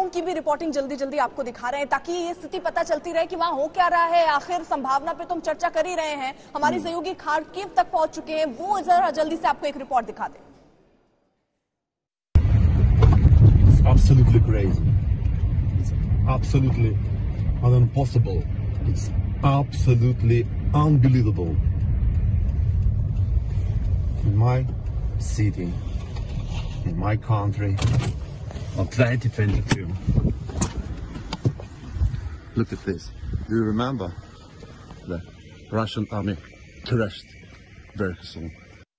Ground की भी reporting जल्दी जल्दी आपको दिखा रहे हैं ताकि ये स्थिति पता चलती रहे कि वहां हो क्या रहा है। आखिर संभावना पे तुम चर्चा कर ही रहे हैं। हमारे सहयोगी खार्किव तक पहुंच चुके हैं, वो जरा जल्दी से आपको एक रिपोर्ट दिखा दें। Absolutely crazy. It's absolutely impossible. It's absolutely unbelievable. In my city, in my country, of 2022. Look at this. Do you remember the Russian army crashed very soon?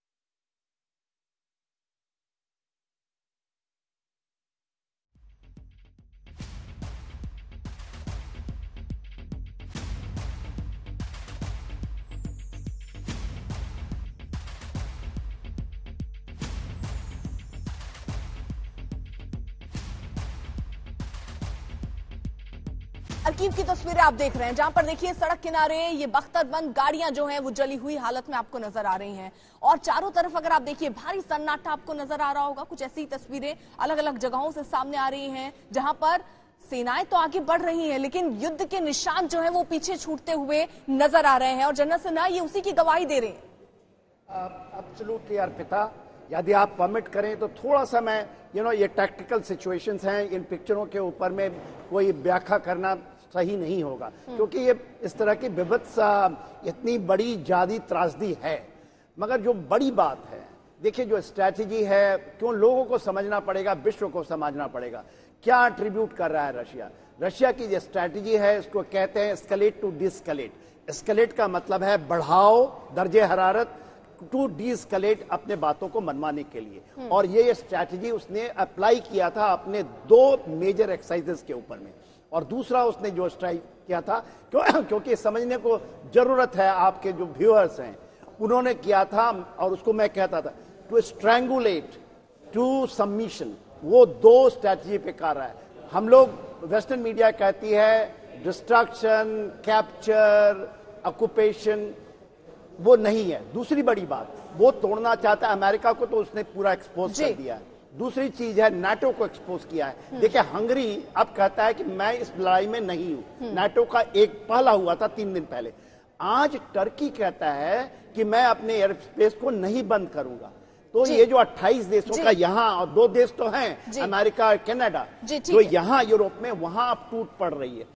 Kharkiv की तस्वीरें आप देख रहे हैं, जहां पर देखिए सड़क किनारे ये बख्तरबंद गाड़ियां जो हैं वो जली हुई हालत में आपको नजर आ रही हैं और चारों तरफ अगर आप देखिए भारी सन्नाटा आपको नजर आ रहा होगा। कुछ ऐसी तस्वीरें अलग अलग जगहों से सामने आ रही हैं जहां पर सेनाएं तो आगे बढ़ रही हैं लेकिन युद्ध के निशान जो है वो पीछे छूटते हुए नजर आ रहे हैं और जनरल सिन्हा ये उसी की गवाही दे रहे हैं। एब्सोल्युटली अर्पिता, यदि आप परमिट करें तो थोड़ा सा मैं ये टैक्टिकल सिचुएशंस हैं, इन पिक्चरों के ऊपर में कोई व्याख्या करना सही नहीं होगा क्योंकि ये इस तरह की विभत्स इतनी बड़ी जादी त्रासदी है। मगर जो बड़ी बात है, देखिए जो स्ट्रैटेजी है, क्यों लोगों को समझना पड़ेगा, विश्व को समझना पड़ेगा क्या एट्रीब्यूट कर रहा है रशिया। रशिया की जो स्ट्रैटेजी है इसको कहते हैं एस्केलेट टू डिस्केलेट। एस्केलेट का मतलब है बढ़ाओ दर्जे हरारत, टू डिस्केलेट अपने बातों को मनवाने के लिए। और ये स्ट्रैटेजी उसने अप्लाई किया था अपने 2 मेजर एक्सरसाइजेस के ऊपर में। और दूसरा उसने जो स्ट्राइक किया था क्योंकि समझने को जरूरत है, आपके जो व्यूअर्स हैं उन्होंने किया था और उसको मैं कहता था टू स्ट्रैंगुलेट टू सबमिशन। वो 2 स्ट्रैटेजी पे कर रहा है। हम लोग वेस्टर्न मीडिया कहती है डिस्ट्रक्शन, कैप्चर, ऑक्यूपेशन, वो नहीं है। दूसरी बड़ी बात, वो तोड़ना चाहता है अमेरिका को, तो उसने पूरा एक्सपोज कर दिया है। दूसरी चीज है नाटो को एक्सपोज किया है। देखिए हंगरी अब कहता है कि मैं इस लड़ाई में नहीं हूं। नाटो का एक पहला हुआ था 3 दिन पहले। आज टर्की कहता है कि मैं अपने एयर स्पेस को नहीं बंद करूंगा। तो ये जो 28 देशों का यहाँ, और 2 देश तो हैं अमेरिका और कनाडा, जो यहाँ यूरोप में, वहां अब टूट पड़ रही है।